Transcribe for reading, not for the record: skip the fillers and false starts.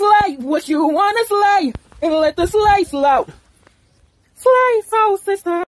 Slay what you wanna slay, and let the slay slow. Slay, soul sister.